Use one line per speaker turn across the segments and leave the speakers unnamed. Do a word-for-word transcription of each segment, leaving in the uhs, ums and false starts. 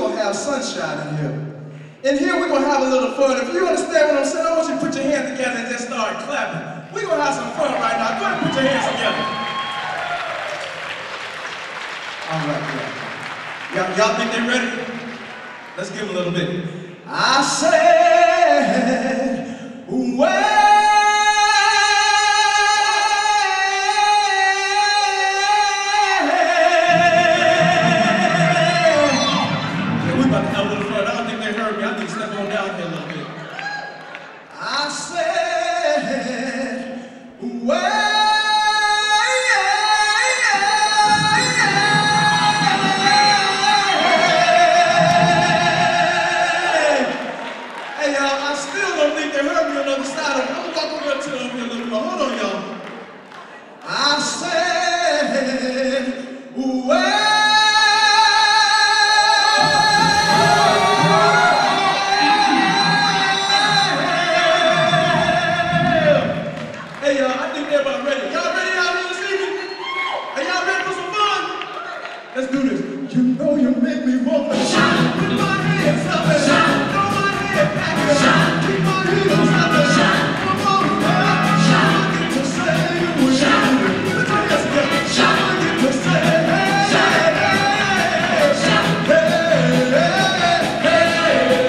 gonna have sunshine in here. In here, we're gonna have a little fun. If you understand what I'm saying, I want you to put your hands together and just start clapping. We're gonna have some fun right now. Go ahead and put your hands together. All right, y'all think they're ready? Let's give them a little bit. I said, well. I said, well, hey y'all, I still don't think they heard me on the other side of it. I'm gonna walk over to them here a little more. Hold on, y'all. I said, well. Let's do this. You know you make me want to shout. Put my hands up and shout. Throw my head back and shout. Keep my heels up and shout. Come on, girl. Shout. I get to say you will shout. Put your hands together. Shout. I get to say hey, shout. Hey, shout. Hey, hey, hey,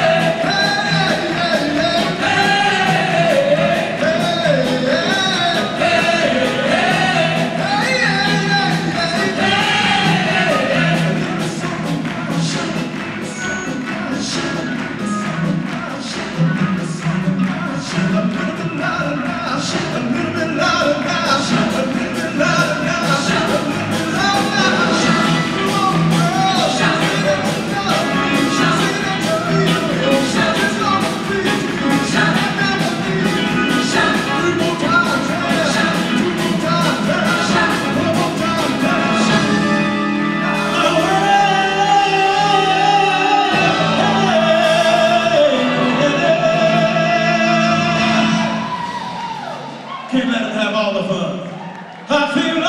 can't let them have all the fun. I feel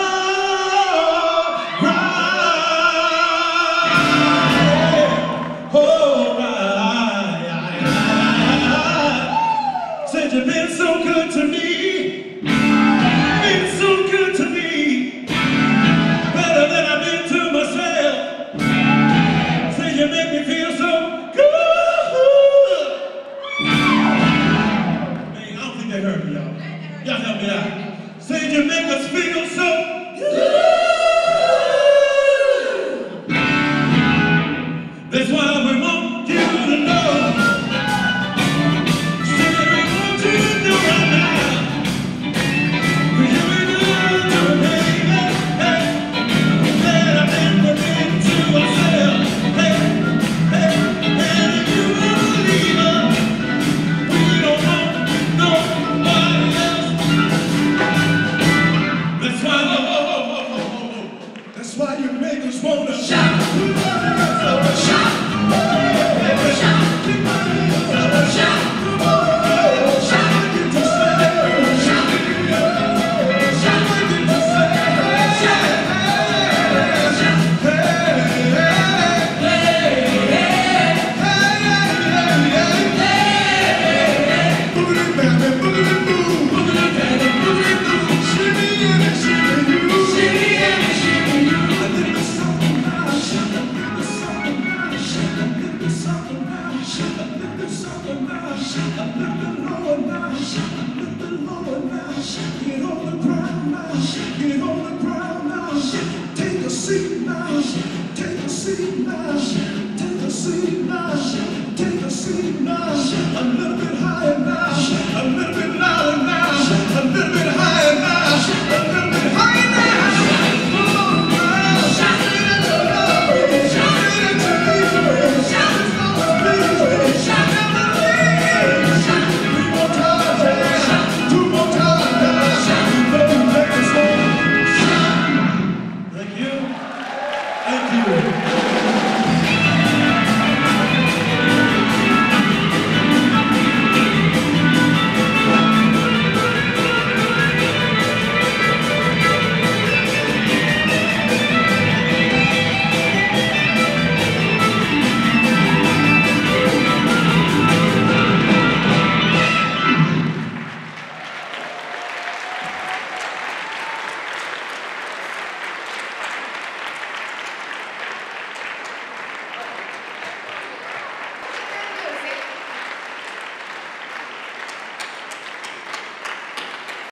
alright. Oh, right. Said you've been so good to me. Been so good to me. Better than I've been to myself. Say you make me feel so good. Man, I don't think they heard me, y'all. Y'all help me out. Say you make us feel so good. That's why we want you to know. Say we want you to know right now. For you ain't good to me, hey, that I've never been to ourselves. Hey, hey, and if you wanna leave us, we don't want nobody else. That's why, oh, oh, oh, oh, oh, oh. That's why you make us wanna shout. Put my hands up and shout. Oh, shout. Keep my hands up and shout. Oh, shout. I get to say, shout. Shout. I get to say, shout. Hey, hey, hey, hey, hey, boogity baby, boogity boo, boogity baby, boogity boo. Shimmy and shimmy you, shimmy and shimmy you. A little something now, a little something now, a little something now, a little something now, a little lower now, a little lower now. Get on the ground now, get on the ground now. Take a seat now, take a seat now, take a seat now, take a seat now. A little bit higher now, a little bit louder now, a little bit higher now, a little bit higher now. Come on, girl, shout it into love, shout it into me, shout it to me, shout it to me, shout three more times, shout two more times, shout you know you make us all shout. Thank you, thank you.